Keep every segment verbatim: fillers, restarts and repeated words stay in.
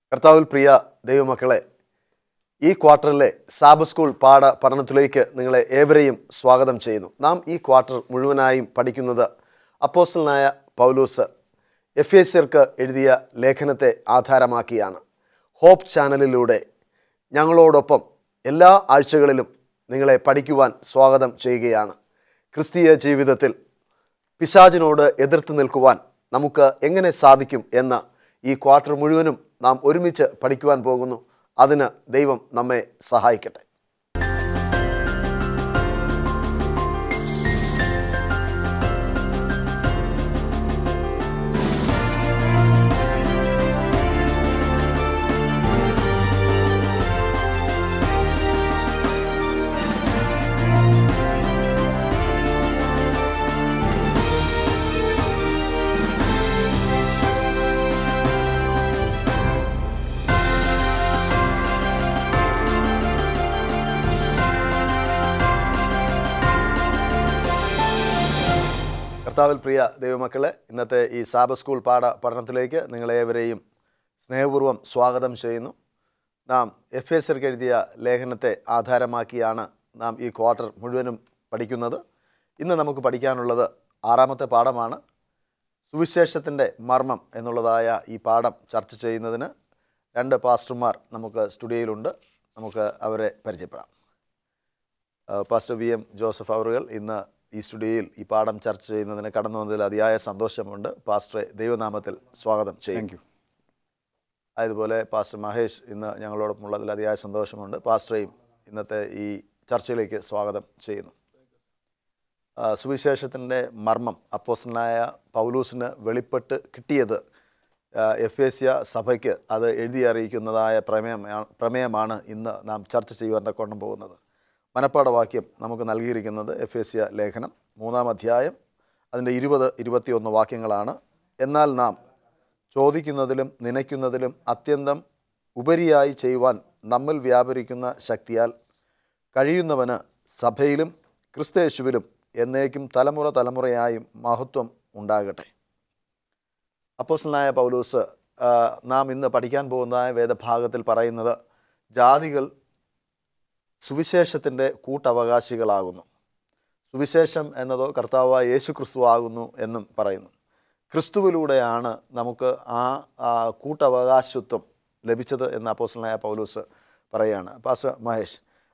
കർത്താവിൽ പ്രിയ ദൈവമക്കളെ, ഈ ക്വാർട്ടറിലെ സാബത്ത് സ്കൂൾ പാഠ പഠനത്തിലേക്ക് നിങ്ങളെ ഏവരെയും സ്വാഗതം ചെയ്യുന്നു. നാം ഈ ക്വാർട്ടർ മുഴുവനായും പഠിക്കുന്നത് അപ്പോസ്തലനായ പൗലോസ് എഫേസ്യർക്ക് എഴുതിയ ലേഖനത്തെ ആധാരമാക്കിയാണ്. ഹോപ്പ് ചാനലിലൂടെ ഞങ്ങളോടൊപ്പം എല്ലാ ആഴ്ചകളിലും നിങ്ങളെ പഠിക്കുവാൻ സ്വാഗതം ചെയ്യുകയാണ്. ക്രിസ്തീയ ജീവിതത്തിൽ പിശാചിനോട് എതിർത്ത് നിൽക്കുവാൻ നമുക്ക് എങ്ങനെ സാധിക്കും എന്ന് ഈ ക്വാർട്ടർ മുഴുവനും നാം ഒരുമിച്ച് പഠിക്കുവാൻ പോകുന്നു. അതിന് ദൈവം നമ്മെ സഹായിക്കട്ടെ. കർത്താവിൽ പ്രിയ ദൈവമക്കളെ, ഇന്നത്തെ ഈ സാബത്ത് സ്കൂൾ പാഠ പഠനത്തിലേക്ക് നിങ്ങളേവരെയും സ്നേഹപൂർവ്വം സ്വാഗതം ചെയ്യുന്നു. നാം എഫേസ്യർക്ക് എഴുതിയ ലേഖനത്തെ ആധാരമാക്കിയാണ് നാം ഈ ക്വാർട്ടർ മുഴുവനും പഠിക്കുന്നത്. ഇന്ന് നമുക്ക് പഠിക്കാനുള്ളത് ആറാമത്തെ പാഠമാണ്. സുവിശേഷത്തിൻ്റെ മർമ്മം എന്നുള്ളതായ ഈ പാഠം ചർച്ച ചെയ്യുന്നതിന് രണ്ട് പാസ്റ്റർമാർ നമുക്ക് സ്റ്റുഡിയോയിലുണ്ട്. നമുക്ക് അവരെ പരിചയപ്പെടാം. പാസ്റ്റർ വി എം ജോസഫ് അവറുകൾ ഇന്ന് ഈ സ്റ്റുഡിയോയിൽ ഈ പാഠം ചർച്ച ചെയ്യുന്നതിന് കടന്നു വന്നതിൽ അതിയായ സന്തോഷമുണ്ട്. പാസ്റ്ററെ ദൈവനാമത്തിൽ സ്വാഗതം ചെയ്യും. Thank you. അതുപോലെ പാസ്റ്റർ മഹേഷ് ഇന്ന് ഞങ്ങളോടൊപ്പം ഉള്ളതിൽ അതിയായ സന്തോഷമുണ്ട്. പാസ്റ്ററെയും ഇന്നത്തെ ഈ ചർച്ചയിലേക്ക് സ്വാഗതം ചെയ്യുന്നു. സുവിശേഷത്തിൻ്റെ മർമ്മം അപ്പോസ്തലനായ പൗലൂസിന് വെളിപ്പെട്ട് കിട്ടിയത് എഫേസ്യ സഭയ്ക്ക് അത് എഴുതി അറിയിക്കുന്നതായ പ്രമേയം പ്രമേയമാണ് ഇന്ന് നാം ചർച്ച ചെയ്യുവാൻ തക്കോണം പോകുന്നത്. മനപ്പാഠവാക്യം നമുക്ക് നൽകിയിരിക്കുന്നത് എഫേസ്യ ലേഖനം മൂന്നാം അധ്യായം അതിൻ്റെ ഇരുപത് ഇരുപത്തിയൊന്ന് വാക്യങ്ങളാണ്. എന്നാൽ നാം ചോദിക്കുന്നതിലും നനയ്ക്കുന്നതിലും അത്യന്തം ഉപരിയായി ചെയ്യുവാൻ നമ്മിൽ വ്യാപരിക്കുന്ന ശക്തിയാൽ കഴിയുന്നവന് സഭയിലും ക്രിസ്തയേശുവിലും എന്നേക്കും തലമുറ തലമുറയായും മഹത്വം ഉണ്ടാകട്ടെ. അപ്പോസ്തലനായ പൗലോസ് നാം ഇന്ന് പഠിക്കാൻ പോകുന്നതായ വേദഭാഗത്തിൽ പറയുന്നത് ജാതികൾ സുവിശേഷത്തിൻ്റെ കൂട്ടവകാശികളാകുന്നു. സുവിശേഷം എന്നതോ കർത്താവായ യേശു ക്രിസ്തു ആകുന്നു എന്നും പറയുന്നു. ക്രിസ്തുവിലൂടെയാണ് നമുക്ക് ആ കൂട്ടവകാശത്വം ലഭിച്ചത് എന്ന് അപ്പോസ്തലനായ പൗലോസ് പറയുകയാണ്. പാസ്റ്റർ മഹേഷ്,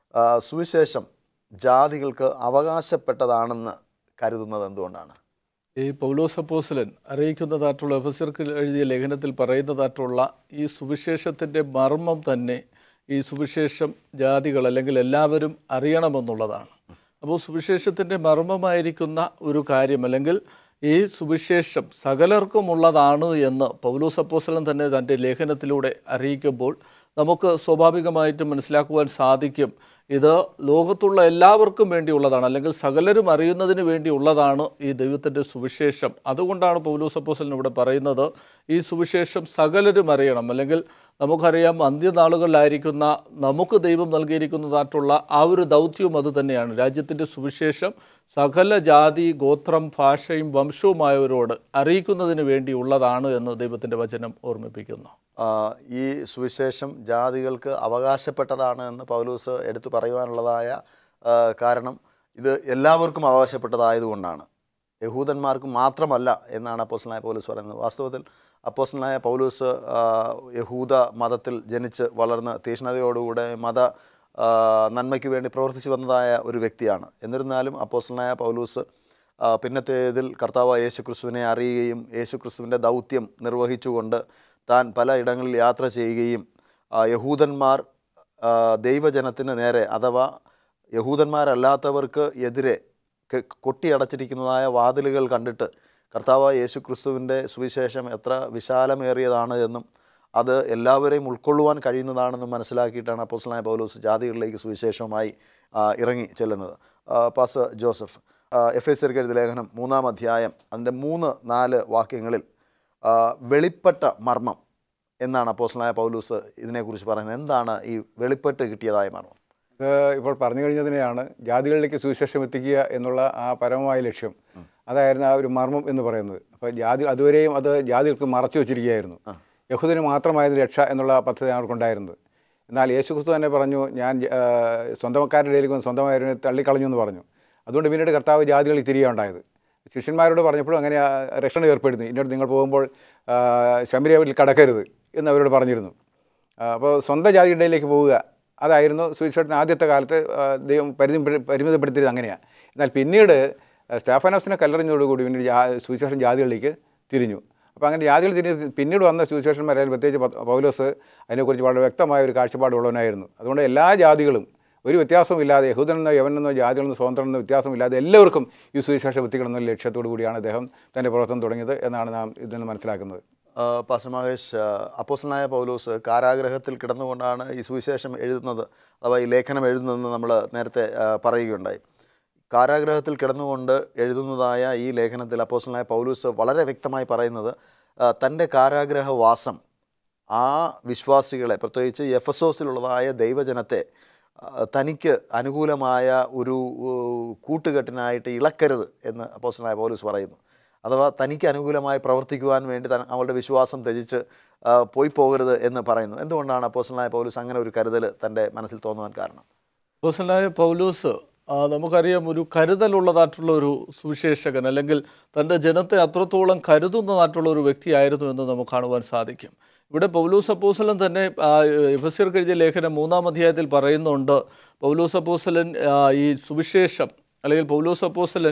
സുവിശേഷം ജാതികൾക്ക് അവകാശപ്പെട്ടതാണെന്ന് കരുതുന്നത് എന്തുകൊണ്ടാണ്? ഈ പൗലോസ് അപ്പോസ്തലൻ അറിയിക്കുന്നതായിട്ടുള്ള എഫേസ്യർക്ക് എഴുതിയ ലേഖനത്തിൽ പറയുന്നതായിട്ടുള്ള ഈ സുവിശേഷത്തിൻ്റെ മർമ്മം തന്നെ ഈ സുവിശേഷം ജാതികൾ അല്ലെങ്കിൽ എല്ലാവരും അറിയണമെന്നുള്ളതാണ്. അപ്പോൾ സുവിശേഷത്തിൻ്റെ മർമ്മമായിരിക്കുന്ന ഒരു കാര്യം അല്ലെങ്കിൽ ഈ സുവിശേഷം സകലർക്കുമുള്ളതാണ് എന്ന് പൗലോസ് അപ്പോസ്തലൻ തന്നെ തൻ്റെ ലേഖനത്തിലൂടെ അറിയിക്കുമ്പോൾ നമുക്ക് സ്വാഭാവികമായിട്ടും മനസ്സിലാക്കുവാൻ സാധിക്കും ഇത് ലോകത്തുള്ള എല്ലാവർക്കും വേണ്ടിയുള്ളതാണ്, അല്ലെങ്കിൽ സകലരും അറിയുന്നതിന് വേണ്ടിയുള്ളതാണ് ഈ ദൈവത്തിൻ്റെ സുവിശേഷം. അതുകൊണ്ടാണ് പൗലോസ് അപ്പോസ്തലൻ ഇവിടെ പറയുന്നത് ഈ സുവിശേഷം സകലരും അറിയണം. അല്ലെങ്കിൽ നമുക്കറിയാം അന്ത്യനാളുകളിലായിരിക്കുന്ന നമുക്ക് ദൈവം നൽകിയിരിക്കുന്നതായിട്ടുള്ള ആ ഒരു ദൗത്യവും അത് തന്നെയാണ്. രാജ്യത്തിൻ്റെ സുവിശേഷം സകല ജാതി ഗോത്രം ഭാഷയും വംശവുമായവരോട് അറിയിക്കുന്നതിന് വേണ്ടിയുള്ളതാണ് എന്ന് ദൈവത്തിൻ്റെ വചനം ഓർമ്മിപ്പിക്കുന്നു. ഈ സുവിശേഷം ജാതികൾക്ക് അവകാശപ്പെട്ടതാണ് എന്ന് പൗലോസ് എടുത്തു പറയുവാനുള്ളതായ കാരണം ഇത് എല്ലാവർക്കും അവകാശപ്പെട്ടതായതുകൊണ്ടാണ്. യഹൂദന്മാർക്ക് മാത്രമല്ല എന്നാണ് അപ്പോസ്തലനായ പൗലോസ് പറയുന്നത്. വാസ്തവത്തിൽ അപ്പോസ്തലനായ പൗലോസ് യഹൂദ മതത്തിൽ ജനിച്ച് വളർന്ന് തീഷ്ണതയോടുകൂടെ മത നന്മയ്ക്ക് വേണ്ടി പ്രവർത്തിച്ചു വന്നതായ ഒരു വ്യക്തിയാണ്. എന്നിരുന്നാലും അപ്പോസ്തലനായ പൗലോസ് പിന്നത്തേതിൽ കർത്താവായ യേശു ക്രിസ്തുവിനെ അറിയുകയും യേശു ക്രിസ്തുവിൻ്റെ ദൗത്യം നിർവഹിച്ചുകൊണ്ട് താൻ പല ഇടങ്ങളിൽ യാത്ര ചെയ്യുകയും യഹൂദന്മാർ ദൈവജനത്തിന് നേരെ അഥവാ യഹൂദന്മാരല്ലാത്തവർക്ക് എതിരെ കൊട്ടിയടച്ചിരിക്കുന്നതായ വാതിലുകൾ കണ്ടിട്ട് കർത്താവായ യേശു ക്രിസ്തുവിൻ്റെ സുവിശേഷം എത്ര വിശാലമേറിയതാണ് എന്നും അത് എല്ലാവരെയും ഉൾക്കൊള്ളുവാൻ കഴിയുന്നതാണെന്നും മനസ്സിലാക്കിയിട്ടാണ് അപ്പോസ്തലനായ പൗലോസ് ജാതികളിലേക്ക് സുവിശേഷവുമായി ഇറങ്ങി ചെല്ലുന്നത്. പാസ്റ്റർ ജോസഫ്, എഫേസ്യർക്ക് എഴുതിയ ലേഖനം മൂന്നാം അധ്യായം അതിൻ്റെ മൂന്ന് നാല് വാക്യങ്ങളിൽ വെളിപ്പെട്ട മർമ്മം എന്നാണ് അപ്പോസ്തലനായ പൗലോസ് ഇതിനെക്കുറിച്ച് പറയുന്നത്. എന്താണ് ഈ വെളിപ്പെട്ട് കിട്ടിയതായ മർമ്മം? ഇത് ഇപ്പോൾ പറഞ്ഞു കഴിഞ്ഞതിനെയാണ് ജാതികളിലേക്ക് സുവിശേഷം എത്തിക്കുക എന്നുള്ള ആ പരമമായ ലക്ഷ്യം. അതായിരുന്നു ആ ഒരു മർമ്മം എന്ന് പറയുന്നത്. അപ്പോൾ ജാതി അതുവരെയും അത് ജാതികൾക്ക് മറച്ചു വെച്ചിരിക്കുകയായിരുന്നു. യഹൂദന് മാത്രമായിരുന്നു രക്ഷ എന്നുള്ള പദ്ധതി അവർക്കുണ്ടായിരുന്നത്. എന്നാൽ യേശുക്രിസ്തു തന്നെ പറഞ്ഞു, ഞാൻ സ്വന്തക്കാരുടെ ഇടയിലേക്ക് വന്ന് സ്വന്തമായവരെ തള്ളിക്കളഞ്ഞു എന്ന് പറഞ്ഞു. അതുകൊണ്ട് പിന്നീട് കർത്താവ് ജാതികളിൽ തിരികെ ഉണ്ടായത്. ശിഷ്യന്മാരോട് പറഞ്ഞപ്പോഴും അങ്ങനെ രക്ഷണ ഏർപ്പെടുത്തി, ഇന്നോട് നിങ്ങൾ പോകുമ്പോൾ ശമരിയയിൽ കടക്കരുത് എന്ന് അവരോട് പറഞ്ഞിരുന്നു. അപ്പോൾ സ്വന്തം ജാതിയുടെ ഇടയിലേക്ക് പോവുക, അതായിരുന്നു സുവിശേഷത്തിന് ആദ്യത്തെ കാലത്ത് ദൈവം പരിധി പരിമിതപ്പെടുത്തിയത് അങ്ങനെയാണ്. എന്നാൽ പിന്നീട് സ്തെഫാനോസിനെ കല്ലെറിഞ്ഞതോടുകൂടി പിന്നീട് ജാ സുവിശേഷം ജാതികളിലേക്ക് തിരിഞ്ഞു. അപ്പോൾ അങ്ങനെ ജാതികൾ തിരിഞ്ഞ് പിന്നീട് വന്ന സുവിശേഷന്മാരായാലും പ്രത്യേകിച്ച് പൗലോസ് അതിനെക്കുറിച്ച് വളരെ വ്യക്തമായ ഒരു കാഴ്ചപ്പാടുള്ളവനായിരുന്നു. അതുകൊണ്ട് എല്ലാ ജാതികളും ഒരു വ്യത്യാസമില്ലാതെ, യഹൂദനെന്നോ യവനെന്നോ ജാതികളെന്നോ സ്വതന്ത്രമെന്നോ വ്യത്യാസമില്ലാതെ എല്ലാവർക്കും ഈ സുവിശേഷം എത്തിക്കണമെന്ന ലക്ഷ്യത്തോടു കൂടിയാണ് അദ്ദേഹം തൻ്റെ പ്രവർത്തനം തുടങ്ങിയത് എന്നാണ് നാം ഇതിൽ നിന്ന് മനസ്സിലാക്കുന്നത്. പാസ്റ്റർ മഹേഷ്, അപ്പോസ്തലനായ പൗലോസ് കാരാഗ്രഹത്തിൽ കിടന്നുകൊണ്ടാണ് ഈ സുവിശേഷം എഴുതുന്നത്, അഥവാ ഈ ലേഖനം എഴുതുന്നതെന്ന് നമ്മൾ നേരത്തെ പറയുകയുണ്ടായി. കാരാഗ്രഹത്തിൽ കിടന്നുകൊണ്ട് എഴുതുന്നതായ ഈ ലേഖനത്തിൽ അപ്പോസ്തലനായ പൗലോസ് വളരെ വ്യക്തമായി പറയുന്നത് തൻ്റെ കാരാഗ്രഹവാസം ആ വിശ്വാസികളെ, പ്രത്യേകിച്ച് എഫെസോസിലുള്ളതായ ദൈവജനത്തെ തനിക്ക് അനുകൂലമായ ഒരു കൂട്ടുകെട്ടിനായിട്ട് ഇളക്കരുത് എന്ന് അപ്പോസ്തലനായ പൗലോസ് പറയുന്നു. അഥവാ തനിക്ക് അനുകൂലമായി പ്രവർത്തിക്കുവാൻ വേണ്ടി തൻ അവളുടെ വിശ്വാസം ത്യജിച്ച് പോയി പോകരുത് എന്ന് പറയുന്നു. എന്തുകൊണ്ടാണ് അപ്പോസ്തലനായ പൗലോസ് അങ്ങനെ ഒരു കരുതൽ തൻ്റെ മനസ്സിൽ തോന്നുവാൻ കാരണം? അപ്പോസ്തലനായ പൗലോസ് നമുക്കറിയാം, ഒരു കരുതലുള്ളതായിട്ടുള്ള ഒരു സുവിശേഷകൻ, അല്ലെങ്കിൽ തൻ്റെ ജനത്തെ അത്രത്തോളം കരുതുന്നതായിട്ടുള്ള ഒരു വ്യക്തിയായിരുന്നു എന്ന് നമുക്ക് കാണുവാൻ സാധിക്കും. ഇവിടെ പൗലോസ് അപ്പോസ്തലൻ തന്നെ എഫെസ്യർക്ക് എഴുതിയ ലേഖനം മൂന്നാം അധ്യായത്തിൽ പറയുന്നുണ്ട്, പൗലോസ് അപ്പോസ്തലൻ ഈ സുവിശേഷം അല്ലെങ്കിൽ പൗലോസ് അപ്പോസ്തലൻ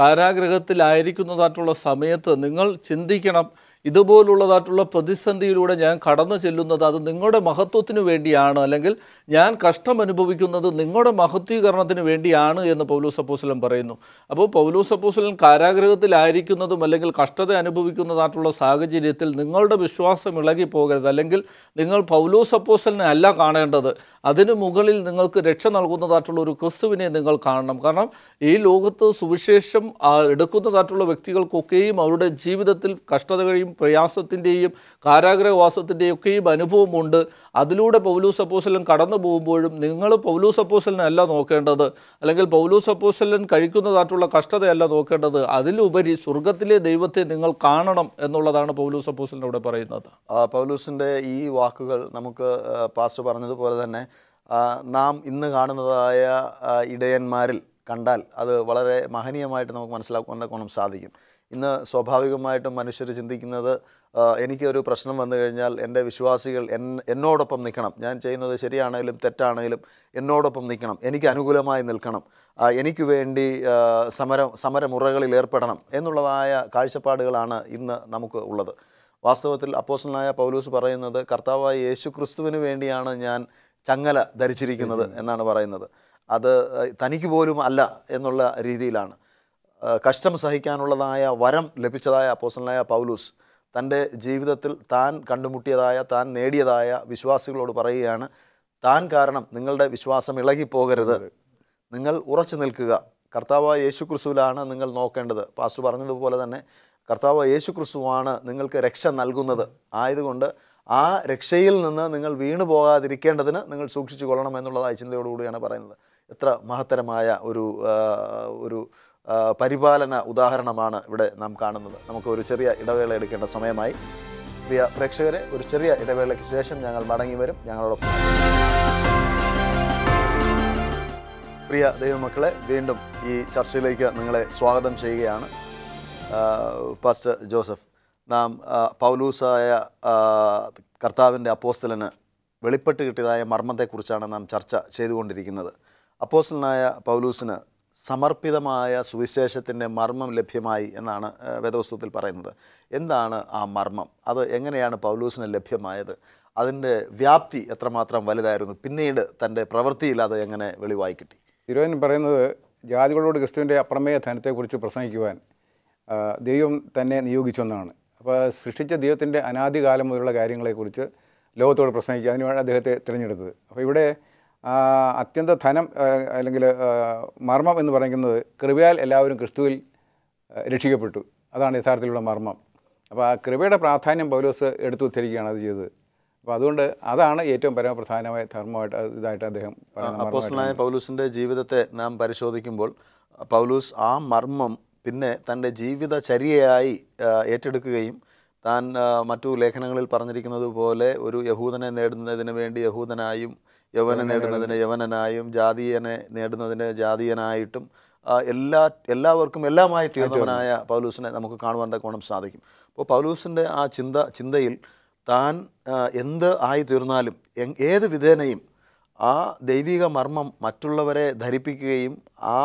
കാരാഗ്രഹത്തിലായിരിക്കുന്നതായിട്ടുള്ള സമയത്ത് നിങ്ങൾ ചിന്തിക്കണം, ഇതുപോലുള്ളതായിട്ടുള്ള പ്രതിസന്ധിയിലൂടെ ഞാൻ കടന്നു ചെല്ലുന്നത് അത് നിങ്ങളുടെ മഹത്വത്തിന് വേണ്ടിയാണ്, അല്ലെങ്കിൽ ഞാൻ കഷ്ടം അനുഭവിക്കുന്നത് നിങ്ങളുടെ മഹത്വീകരണത്തിന് വേണ്ടിയാണ് എന്ന് പൗലോസ് അപ്പോസ്തലൻ പറയുന്നു. അപ്പോൾ പൗലോസ് അപ്പോസ്തലൻ കാരാഗ്രഹത്തിലായിരിക്കുന്നതും അല്ലെങ്കിൽ കഷ്ടത അനുഭവിക്കുന്നതായിട്ടുള്ള സാഹചര്യത്തിൽ നിങ്ങളുടെ വിശ്വാസം ഇളകി പോകരുത്, അല്ലെങ്കിൽ നിങ്ങൾ പൗലോസ് അപ്പോസ്തലനെ അല്ല കാണേണ്ടത്, അതിനു മുകളിൽ നിങ്ങൾക്ക് രക്ഷ നൽകുന്നതായിട്ടുള്ള ഒരു ക്രിസ്തുവിനെ നിങ്ങൾ കാണണം. കാരണം ഈ ലോകത്ത് സുവിശേഷം എടുക്കുന്നതായിട്ടുള്ള വ്യക്തികൾക്കൊക്കെയും അവരുടെ ജീവിതത്തിൽ കഷ്ടതകളെയും പ്രയാസത്തിൻ്റെയും കാരാഗ്രഹവാസത്തിൻ്റെയും ഒക്കെയും അനുഭവമുണ്ട്. അതിലൂടെ പൗലോസ് അപ്പോസ്തലൻ കടന്നു പോകുമ്പോഴും നിങ്ങൾ പൗലോസ് അപ്പോസ്തലനെ അല്ല നോക്കേണ്ടത്, അല്ലെങ്കിൽ പൗലോസ് അപ്പോസ്തലൻ കഴിക്കുന്നതായിട്ടുള്ള കഷ്ടതയല്ല നോക്കേണ്ടത്, അതിലുപരി സ്വർഗത്തിലെ ദൈവത്തെ നിങ്ങൾ കാണണം എന്നുള്ളതാണ് പൗലോസ് അപ്പോസ്തലനോട് പറയുന്നത്. പൗലോസിൻ്റെ ഈ വാക്കുകൾ നമുക്ക് പാസ്റ്റർ പറഞ്ഞതുപോലെ തന്നെ നാം ഇന്ന് കാണുന്നതായ ഇടയന്മാരിൽ കണ്ടാൽ അത് വളരെ മഹനീയമായിട്ട് നമുക്ക് മനസ്സിലാക്കാൻ കൊണ്ടും സാധിക്കും. ഇന്ന് സ്വാഭാവികമായിട്ടും മനുഷ്യർ ചിന്തിക്കുന്നത്, എനിക്കൊരു പ്രശ്നം വന്നു കഴിഞ്ഞാൽ എൻ്റെ വിശ്വാസികൾ എൻ എന്നോടൊപ്പം നിൽക്കണം, ഞാൻ ചെയ്യുന്നത് ശരിയാണെങ്കിലും തെറ്റാണെങ്കിലും എന്നോടൊപ്പം നിൽക്കണം, എനിക്ക് അനുകൂലമായി നിൽക്കണം, എനിക്ക് വേണ്ടി സമര സമരമുറകളിൽ ഏർപ്പെടണം എന്നുള്ളതായ കാഴ്ചപ്പാടുകളാണ് ഇന്ന് നമുക്ക് ഉള്ളത്. വാസ്തവത്തിൽ അപ്പോസ്തലനായ പൗലോസ് പറയുന്നത് കർത്താവായ യേശു ക്രിസ്തുവിന് വേണ്ടിയാണ് ഞാൻ ചങ്ങല ധരിച്ചിരിക്കുന്നത് എന്നാണ് പറയുന്നത്. അത് തനിക്ക് പോലും അല്ല എന്നുള്ള രീതിയിലാണ്. കഷ്ടം സഹിക്കാനുള്ളതായ വരം ലഭിച്ചതായ അപ്പോസ്തലനായ പൗലോസ് തൻ്റെ ജീവിതത്തിൽ താൻ കണ്ടുമുട്ടിയതായ താൻ നേടിയതായ വിശ്വാസികളോട് പറയുകയാണ്, താൻ കാരണം നിങ്ങളുടെ വിശ്വാസം ഇളകിപ്പോകരുത്, നിങ്ങൾ ഉറച്ചു നിൽക്കുക, കർത്താവായ യേശു ക്രിസ്തുവിലാണ് നിങ്ങൾ നോക്കേണ്ടത്. പാസ്റ്റർ പറഞ്ഞതുപോലെ തന്നെ കർത്താവായ യേശു ക്രിസ്തുവാണ് നിങ്ങൾക്ക് രക്ഷ നൽകുന്നത്. ആയതുകൊണ്ട് ആ രക്ഷയിൽ നിന്ന് നിങ്ങൾ വീണു പോകാതിരിക്കേണ്ടതിന് നിങ്ങൾ സൂക്ഷിച്ചു കൊള്ളണം എന്നുള്ളതായ ചിന്തയോടുകൂടിയാണ് പറയുന്നത്. എത്ര മഹത്തരമായ ഒരു ഒരു പരിപാലന ഉദാഹരണമാണ് ഇവിടെ നാം കാണുന്നത്. നമുക്ക് ഒരു ചെറിയ ഇടവേള എടുക്കേണ്ട സമയമായി. പ്രിയ പ്രേക്ഷകരെ, ഒരു ചെറിയ ഇടവേളയ്ക്ക് ശേഷം ഞങ്ങൾ മടങ്ങി വരും. ഞങ്ങളോടൊപ്പം പ്രിയ ദൈവമക്കളെ, വീണ്ടും ഈ ചർച്ചയിലേക്ക് നിങ്ങളെ സ്വാഗതം ചെയ്യുകയാണ്. പാസ്റ്റർ ജോസഫ്, നാം പൗലൂസായ കർത്താവിൻ്റെ അപ്പോസ്തലന് വെളിപ്പെട്ട് കിട്ടിയതായ മർമ്മത്തെക്കുറിച്ചാണ് നാം ചർച്ച ചെയ്തുകൊണ്ടിരിക്കുന്നത്. അപ്പോസ്തലനായ പൗലൂസിന് സമർപ്പിതമായ സുവിശേഷത്തിൻ്റെ മർമ്മം ലഭ്യമായി എന്നാണ് വേദപുസ്തകത്തിൽ പറയുന്നത്. എന്താണ് ആ മർമ്മം? അത് എങ്ങനെയാണ് പൗലൂസിന് ലഭ്യമായത്? അതിൻ്റെ വ്യാപ്തി എത്രമാത്രം വലുതായിരുന്നു? പിന്നീട് തൻ്റെ പ്രവൃത്തിയിൽ അത് എങ്ങനെ വെളിവായി കിട്ടി? തിരുവചനം പറയുന്നത് ജാതികളോട് ക്രിസ്തുവിൻ്റെ അപ്രമേയ ധനത്തെക്കുറിച്ച് പ്രസംഗിക്കുവാൻ ദൈവം തന്നെ നിയോഗിച്ചൊന്നാണ്. അപ്പോൾ സൃഷ്ടിച്ച ദൈവത്തിൻ്റെ അനാദികാലം മുതലുള്ള കാര്യങ്ങളെക്കുറിച്ച് ലോകത്തോട് പ്രസംഗിക്കുക, അതിനുവേണ്ടി അദ്ദേഹത്തെ തിരഞ്ഞെടുത്തത്. അപ്പോൾ ഇവിടെ അത്യന്ത ധനം അല്ലെങ്കിൽ മർമ്മം എന്ന് പറയുന്നത് കൃപയാൽ എല്ലാവരും ക്രിസ്തുവിൽ രക്ഷിക്കപ്പെട്ടു, അതാണ് യഥാർത്ഥത്തിലുള്ള മർമ്മം. അപ്പോൾ ആ കൃപയുടെ പ്രാധാന്യം പൗലോസ് എടുത്തു ഉദ്ധരിക്കുകയാണ് അത് ചെയ്തത്. അപ്പോൾ അതുകൊണ്ട് അതാണ് ഏറ്റവും പരമപ്രധാനമായ ധർമ്മമായിട്ട് ഇതായിട്ട് അദ്ദേഹം അപ്പോസ്തലനായ പൗലൂസിൻ്റെ ജീവിതത്തെ നാം പരിശോധിക്കുമ്പോൾ പൗലൂസ് ആ മർമ്മം പിന്നെ തൻ്റെ ജീവിതചര്യയായി ഏറ്റെടുക്കുകയും താൻ മറ്റു ലേഖനങ്ങളിൽ പറഞ്ഞിരിക്കുന്നത് പോലെ ഒരു യഹൂദനെ നേടുന്നതിന് വേണ്ടി യഹൂദനായും യവനെ നേടുന്നതിന് യവനനായും ജാതീയനെ നേടുന്നതിന് ജാതീയനായിട്ടും എല്ലാ എല്ലാവർക്കും എല്ലാമായി തീർന്നവനായ പൗലൂസിനെ നമുക്ക് കാണുവാൻ തക്കോണം സാധിക്കും. അപ്പോൾ പൗലൂസിൻ്റെ ആ ചിന്ത ചിന്തയിൽ താൻ എന്ത് ആയി തീർന്നാലും ഏത് വിധേനയും ആ ദൈവിക മർമ്മം മറ്റുള്ളവരെ ധരിപ്പിക്കുകയും ആ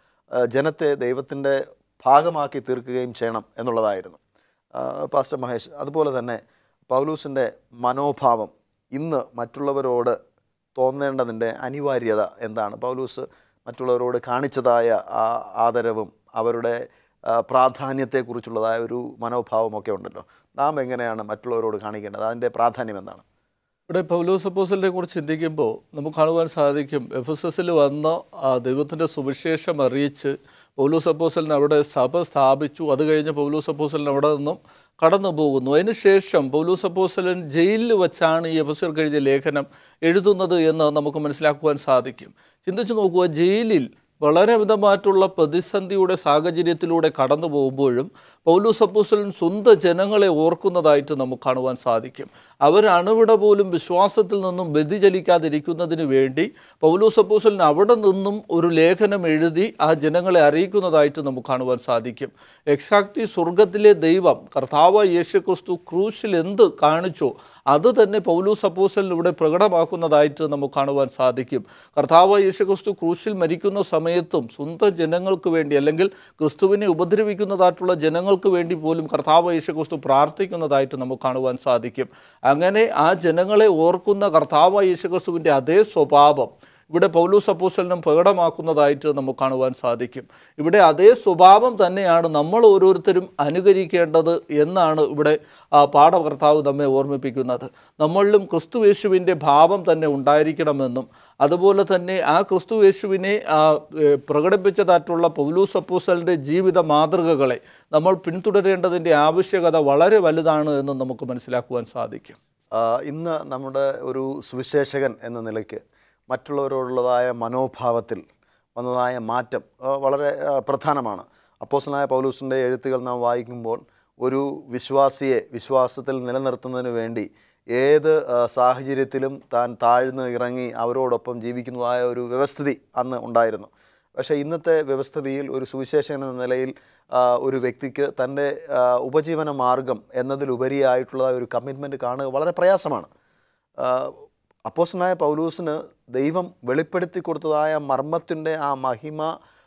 ജനത്തെ ദൈവത്തിൻ്റെ ഭാഗമാക്കി തീർക്കുകയും ചെയ്യണം എന്നുള്ളതായിരുന്നു. പാസ്റ്റർ മഹേഷ്, അതുപോലെ തന്നെ പൗലൂസിൻ്റെ മനോഭാവം ഇന്ന് മറ്റുള്ളവരോട് തോന്നേണ്ടതിൻ്റെ അനിവാര്യത എന്താണ്? പൗലൂസ് മറ്റുള്ളവരോട് കാണിച്ചതായ ആ ആദരവും അവരുടെ പ്രാധാന്യത്തെക്കുറിച്ചുള്ളതായ ഒരു മനോഭാവമൊക്കെ ഉണ്ടല്ലോ. നാം എങ്ങനെയാണ് മറ്റുള്ളവരോട് കാണിക്കേണ്ടത്? അതിൻ്റെ പ്രാധാന്യം എന്താണ്? ഇവിടെ പൗലോസ് അപ്പോസ്തലനെ കുറിച്ച് ചിന്തിക്കുമ്പോൾ നമുക്ക് കാണുവാൻ സാധിക്കും, എഫെസസിൽ വന്ന് ദൈവത്തിൻ്റെ സുവിശേഷം അറിയിച്ച് പൗലോസ് അപ്പോസ്തലൻ അവിടെ സഭ സ്ഥാപിച്ചു. അത് കഴിഞ്ഞ് പൗലോസ് അപ്പോസ്തലൻ അവിടെ നിന്നും കടന്നു പോകുന്നു. അതിനുശേഷം പൗലോസ് അപ്പോസ്തലൻ ജയിലിൽ വെച്ചാണ് ഈ എഫെസ്യർക്ക് എഴുതിയ ലേഖനം എഴുതുന്നത് എന്ന് നമുക്ക് മനസ്സിലാക്കുവാൻ സാധിക്കും. ചിന്തിച്ചു നോക്കുക, ജയിലിൽ വളരെ വിധമായിട്ടുള്ള പ്രതിസന്ധിയുടെ സാഹചര്യത്തിലൂടെ കടന്നു പോകുമ്പോഴും പൗലോസ് അപ്പോസ്തലൻ സ്വന്തം ജനങ്ങളെ ഓർക്കുന്നതായിട്ട് നമുക്ക് കാണുവാൻ സാധിക്കും. അവരണിവിട പോലും വിശ്വാസത്തിൽ നിന്നും വ്യതിചലിക്കാതിരിക്കുന്നതിന് വേണ്ടി പൗലോസ് അപ്പോസ്തലൻ അവിടെ നിന്നും ഒരു ലേഖനം എഴുതി ആ ജനങ്ങളെ അറിയിക്കുന്നതായിട്ട് നമുക്ക് കാണുവാൻ സാധിക്കും. എക്സാക്ട്ലി സ്വർഗത്തിലെ ദൈവം കർത്താവ് യേശുക്രിസ്തു ക്രൂശിൽ എന്ത് കാണിച്ചോ അത് തന്നെ പൗലോസ് അപ്പോസ്തലൻ ഇവിടെ പ്രകടമാക്കുന്നതായിട്ട് നമുക്ക് കാണുവാൻ സാധിക്കും. കർത്താവ് യേശുക്രിസ്തു ക്രൂശിൽ മരിക്കുന്ന സമയത്തും സ്വന്തം ജനങ്ങൾക്ക് വേണ്ടി, അല്ലെങ്കിൽ ക്രിസ്തുവിനെ ഉപദ്രവിക്കുന്നതായിട്ടുള്ള ജനങ്ങൾക്ക് വേണ്ടി പോലും കർത്താവ് യേശുക്രിസ്തു പ്രാർത്ഥിക്കുന്നതായിട്ട് നമുക്ക് കാണുവാൻ സാധിക്കും. അങ്ങനെ ആ ജനങ്ങളെ ഓർക്കുന്ന കർത്താവ് യേശുക്രിസ്തുവിൻ്റെ അതേ സ്വഭാവം ഇവിടെ പൗലോസ് അപ്പോസ്തലനും പ്രകടമാക്കുന്നതായിട്ട് നമുക്ക് കാണുവാൻ സാധിക്കും. ഇവിടെ അതേ സ്വഭാവം തന്നെയാണ് നമ്മൾ ഓരോരുത്തരും അനുകരിക്കേണ്ടത് എന്നാണ് ഇവിടെ പാഠകർത്താവ് നമ്മെ ഓർമ്മിപ്പിക്കുന്നത്. നമ്മളിലും ക്രിസ്തു യേശുവിൻ്റെ ഭാവം തന്നെ ഉണ്ടായിരിക്കണമെന്നും അതുപോലെ തന്നെ ആ ക്രിസ്തു യേശുവിനെ പ്രകടിപ്പിച്ചതായിട്ടുള്ള പൗലോസ് അപ്പോസ്തലൻ്റെ ജീവിത മാതൃകകളെ നമ്മൾ പിന്തുടരേണ്ടതിൻ്റെ ആവശ്യകത വളരെ വലുതാണ് എന്ന് നമുക്ക് മനസ്സിലാക്കുവാൻ സാധിക്കും. ഇന്ന് നമ്മുടെ ഒരു സുവിശേഷകൻ എന്ന നിലയ്ക്ക് മറ്റുള്ളവരോടുള്ളതായ മനോഭാവത്തിൽ വന്നതായ മാറ്റം വളരെ പ്രധാനമാണ്. അപ്പോസ്തലനായ പൗലോസിൻ്റെ എഴുത്തുകൾ നാം വായിക്കുമ്പോൾ ഒരു വിശ്വാസിയെ വിശ്വാസത്തിൽ നിലനിർത്തുന്നതിന് വേണ്ടി ഏത് സാഹചര്യത്തിലും താൻ താഴ്ന്ന് ഇറങ്ങി അവരോടൊപ്പം ജീവിക്കുന്നതായ ഒരു വ്യവസ്ഥിതി അന്ന് ഉണ്ടായിരുന്നു. പക്ഷേ ഇന്നത്തെ വ്യവസ്ഥിതിയിൽ ഒരു സുവിശേഷകൻ എന്ന നിലയിൽ ഒരു വ്യക്തിക്ക് തൻ്റെ ഉപജീവന മാർഗം എന്നതിലുപരിയായിട്ടുള്ള ഒരു കമ്മിറ്റ്മെൻറ്റ് കാണുക വളരെ പ്രയാസമാണ്. അപ്പോസ്തലനായ പൗലോസിന് ദൈവം വെളിപ്പെടുത്തി കൊടുത്തതായ മർമ്മത്തിൻ്റെ ആ മഹിമ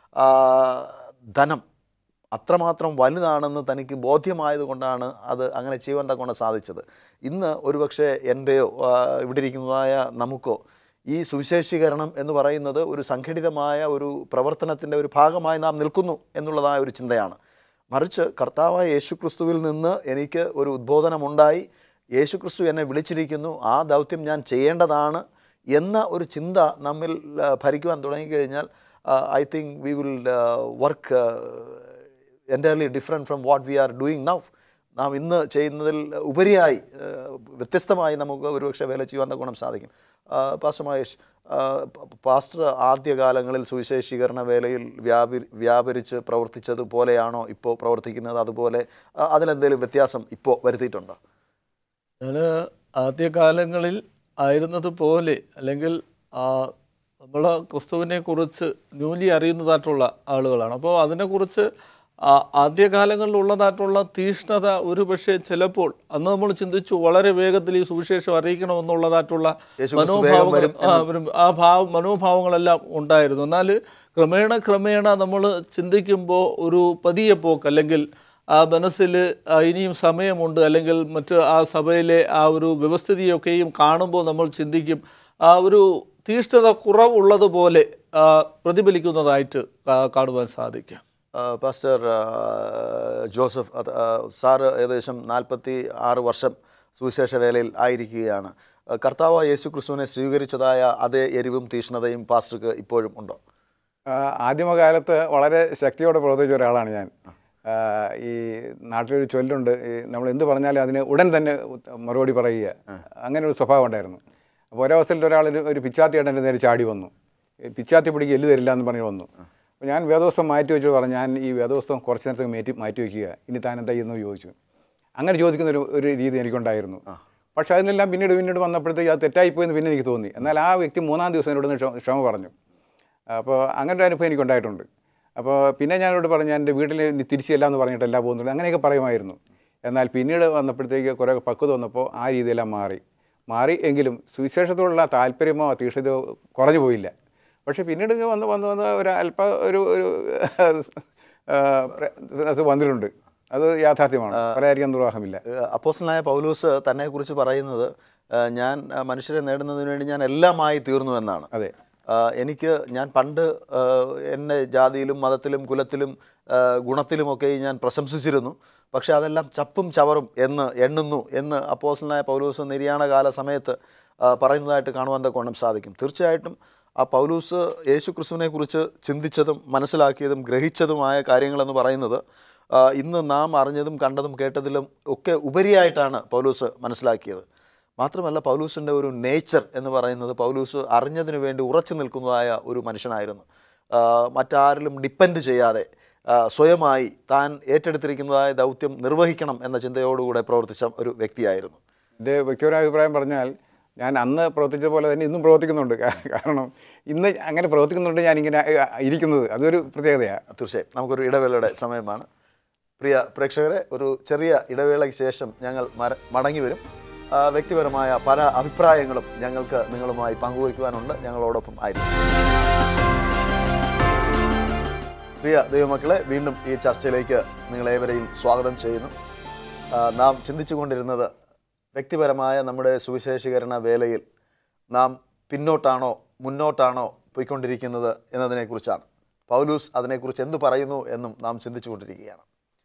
ധനം അത്രമാത്രം വലുതാണെന്ന് തനിക്ക് ബോധ്യമായതുകൊണ്ടാണ് അത് അങ്ങനെ ചെയ്യുവാൻ തക്കൊണ്ട് സാധിച്ചത്. ഇന്ന് ഒരുപക്ഷെ എൻ്റെയോ ഇവിടെ ഇരിക്കുന്നതായ നമുക്കോ ഈ സുവിശേഷീകരണം എന്ന് പറയുന്നത് ഒരു സംഘടിതമായ ഒരു പ്രവർത്തനത്തിൻ്റെ ഒരു ഭാഗമായി നാം നിൽക്കുന്നു എന്നുള്ളതായ ഒരു ചിന്തയാണ്. മറിച്ച് കർത്താവായ യേശുക്രിസ്തുവിൽ നിന്ന് എനിക്ക് ഒരു ഉദ്ബോധനമുണ്ടായി, യേശുക്രിസ്തു എന്നെ വിളിച്ചിരിക്കുന്നു, ആ ദൗത്യം ഞാൻ ചെയ്യേണ്ടതാണ് എന്ന ഒരു ചിന്ത നമ്മിൽ ഭരിക്കുവാൻ തുടങ്ങിക്കഴിഞ്ഞാൽ I think we will work entirely different from what we are doing now. നാം ഇന്ന് ചെയ്യുന്നതിൽ ഉപരിയായി വ്യത്യസ്തമായി നമുക്ക് ഒരുപക്ഷെ വേല ചെയ്യുവാൻ ഗുണം സാധിക്കും. പാസ്റ്റർ മഹേഷ്, പാസ്റ്റർ ആദ്യകാലങ്ങളിൽ സുവിശേഷീകരണ വേലയിൽ വ്യാപി വ്യാപരിച്ച് പ്രവർത്തിച്ചതുപോലെയാണോ ഇപ്പോൾ പ്രവർത്തിക്കുന്നത്? അതുപോലെ അതിലെന്തെങ്കിലും വ്യത്യാസം ഇപ്പോൾ വരുത്തിയിട്ടുണ്ടോ? ഞാൻ ആദ്യകാലങ്ങളിൽ ആയിരുന്നതുപോലെ, അല്ലെങ്കിൽ നമ്മൾ ക്രിസ്തുവിനെ കുറിച്ച് ന്യൂലി അറിയുന്നതായിട്ടുള്ള ആളുകളാണ്. അപ്പോൾ അതിനെക്കുറിച്ച് ആദ്യകാലങ്ങളിലുള്ളതായിട്ടുള്ള തീഷ്ണത ഒരു പക്ഷേ ചിലപ്പോൾ അന്ന് നമ്മൾ ചിന്തിച്ചു വളരെ വേഗത്തിൽ ഈ സുവിശേഷം അറിയിക്കണമെന്നുള്ളതായിട്ടുള്ള മനോഭാവങ്ങൾ ആ ഭാവ മനോഭാവങ്ങളെല്ലാം ഉണ്ടായിരുന്നു. എന്നാൽ ക്രമേണ ക്രമേണ നമ്മൾ ചിന്തിക്കുമ്പോൾ ഒരു പതിയെ പോക്ക്, അല്ലെങ്കിൽ ആ മനസ്സിൽ ഇനിയും സമയമുണ്ട്, അല്ലെങ്കിൽ മറ്റ് ആ സഭയിലെ ആ ഒരു വ്യവസ്ഥിതിയൊക്കെയും കാണുമ്പോൾ നമ്മൾ ചിന്തിക്കും ആ ഒരു തീഷ്ണത കുറവുള്ളതുപോലെ പ്രതിഫലിക്കുന്നതായിട്ട് കാണുവാൻ സാധിക്കും. പാസ്റ്റർ ജോസഫ് സാറ് ഏകദേശം നാൽപ്പത്തി ആറ് വർഷം സുവിശേഷ വേലയിൽ ആയിരിക്കുകയാണ്. കർത്താവ് യേശു ക്രിസ്തുവിനെ സ്വീകരിച്ചതായ അതേ എരിവും തീഷ്ണതയും പാസ്റ്റർക്ക് ഇപ്പോഴും ഉണ്ടോ? ആദ്യമകാലത്ത് വളരെ ശക്തിയോടെ പ്രവർത്തിച്ച ഒരാളാണ് ഞാൻ. ഈ നാട്ടിലൊരു ചൊല്ലുണ്ട്, നമ്മൾ എന്ത് പറഞ്ഞാലും അതിന് ഉടൻ തന്നെ മറുപടി പറയുക, അങ്ങനെ ഒരു സ്വഭാവം ഉണ്ടായിരുന്നു. അപ്പോൾ ഒരവസരത്തിൽ ഒരാൾ ഒരു പിച്ചാത്തിയായിട്ട് എൻ്റെ നേരെ ചാടി വന്നു. പിച്ചാത്തി പിടിക്കുക എല്ല് തരില്ല എന്ന് പറഞ്ഞ് വന്നു. അപ്പോൾ ഞാൻ വേദോസ്തം മാറ്റി വെച്ച് പറഞ്ഞു, ഞാൻ ഈ വേദോസ്തം കുറച്ച് നേരത്തേക്ക് മാറ്റി മാറ്റി വയ്ക്കുക, ഇനി താൻ എന്താ എന്ന് ചോദിച്ചു. അങ്ങനെ ചോദിക്കുന്ന ഒരു ഒരു രീതി എനിക്കുണ്ടായിരുന്നു. പക്ഷേ അതിനെല്ലാം പിന്നീട് പിന്നീട് വന്നപ്പോഴത്തേക്ക് അത് തെറ്റായിപ്പോയെന്ന് പിന്നെ എനിക്ക് തോന്നി. എന്നാൽ ആ വ്യക്തി മൂന്നാം ദിവസം എന്നോട് ക്ഷമ ക്ഷമ പറഞ്ഞു. അപ്പോൾ അങ്ങനെ ഒരു അനുഭവം എനിക്കുണ്ടായിട്ടുണ്ട്. അപ്പോൾ പിന്നെ ഞാനോട് പറഞ്ഞു, എൻ്റെ വീട്ടിൽ ഇനി തിരിച്ചല്ല എന്ന് പറഞ്ഞിട്ടല്ല പോകുന്നുള്ളൂ, അങ്ങനെയൊക്കെ പറയുമായിരുന്നു. എന്നാൽ പിന്നീട് വന്നപ്പോഴത്തേക്ക് കുറേ പക്വത വന്നപ്പോൾ ആ രീതിയെല്ലാം മാറി മാറി എങ്കിലും സുവിശേഷത്തോടുള്ള താല്പര്യമോ തീക്ഷ്ണതയോ കുറഞ്ഞു പോയില്ല. പക്ഷേ പിന്നീട് വന്ന് വന്ന് വന്ന് ഒരു അല്പ ഒരു ഒരു അത് വന്നിട്ടുണ്ട്. അത് യാഥാർത്ഥ്യമാണ്, പറയാതിരിക്കാൻ നിർവാഹമില്ല. അപ്പോസ്തലനായ പൗലോസ് തന്നെക്കുറിച്ച് പറയുന്നത്, ഞാൻ മനുഷ്യരെ നേടുന്നതിന് വേണ്ടി ഞാൻ എല്ലാമായി തീർന്നു എന്നാണ്. അതെ, എനിക്ക് ഞാൻ പണ്ട് എന്നെ ജാതിയിലും മതത്തിലും കുലത്തിലും ഗുണത്തിലുമൊക്കെ ഞാൻ പ്രശംസിച്ചിരുന്നു, പക്ഷേ അതെല്ലാം ചപ്പും ചവറും എന്ന് എണ്ണുന്നു എന്ന് അപ്പോസ്തലനായ പൗലോസ് നിര്യാണകാല സമയത്ത് പറയുന്നതായിട്ട് കാണുവാൻ തക്കവണ്ണം സാധിക്കും. തീർച്ചയായിട്ടും ആ പൗലോസ് യേശു ക്രിസ്തുവിനെക്കുറിച്ച് ചിന്തിച്ചതും മനസ്സിലാക്കിയതും ഗ്രഹിച്ചതുമായ കാര്യങ്ങളെന്ന് പറയുന്നത് ഇന്ന് നാം അറിഞ്ഞതും കണ്ടതും കേട്ടതിലും ഒക്കെ ഉപരിയായിട്ടാണ് പൗലോസ് മനസ്സിലാക്കിയത്. മാത്രമല്ല, പൗലോസിൻ്റെ ഒരു നേച്ചർ എന്ന് പറയുന്നത് പൗലോസ് അറിഞ്ഞതിന് വേണ്ടി ഉറച്ചു നിൽക്കുന്നതായ ഒരു മനുഷ്യനായിരുന്നു. മറ്റാരിലും ഡിപ്പെൻഡ് ചെയ്യാതെ സ്വയമായി താൻ ഏറ്റെടുത്തിരിക്കുന്നതായ ദൗത്യം നിർവഹിക്കണം എന്ന ചിന്തയോടുകൂടെ പ്രവർത്തിച്ച ഒരു വ്യക്തിയായിരുന്നു. എൻ്റെ വ്യക്തിപരമായ അഭിപ്രായം പറഞ്ഞാൽ, ഞാൻ അന്ന് പ്രവർത്തിച്ച പോലെ തന്നെ ഇന്നും പ്രവർത്തിക്കുന്നുണ്ട്. കാരണം ഇന്ന് അങ്ങനെ പ്രവർത്തിക്കുന്നുണ്ട് ഞാനിങ്ങനെ ഇരിക്കുന്നത്, അതൊരു പ്രത്യേകതയാണ്. തീർച്ചയായും നമുക്കൊരു ഇടവേളയുടെ സമയമാണ്. പ്രിയ പ്രേക്ഷകരെ, ഒരു ചെറിയ ഇടവേളയ്ക്ക് ശേഷം ഞങ്ങൾ മടങ്ങി വരും. വ്യക്തിപരമായ പല അഭിപ്രായങ്ങളും ഞങ്ങൾക്ക് നിങ്ങളുമായി പങ്കുവയ്ക്കുവാനുണ്ട്. ഞങ്ങളോടൊപ്പം ആയിരിക്കും. പ്രിയ ദൈവമക്കളെ, വീണ്ടും ഈ ചർച്ചയിലേക്ക് നിങ്ങളേവരെയും സ്വാഗതം ചെയ്യുന്നു. നാം ചിന്തിച്ചുകൊണ്ടിരുന്നത് വ്യക്തിപരമായ നമ്മുടെ സുവിശേഷീകരണ വേലയിൽ നാം പിന്നോട്ടാണോ മുന്നോട്ടാണോ പോയിക്കൊണ്ടിരിക്കുന്നത് എന്നതിനെക്കുറിച്ചാണ്. പൗലൂസ് അതിനെക്കുറിച്ച് എന്തു പറയുന്നു എന്നും നാം ചിന്തിച്ചുകൊണ്ടിരിക്കുകയാണ്.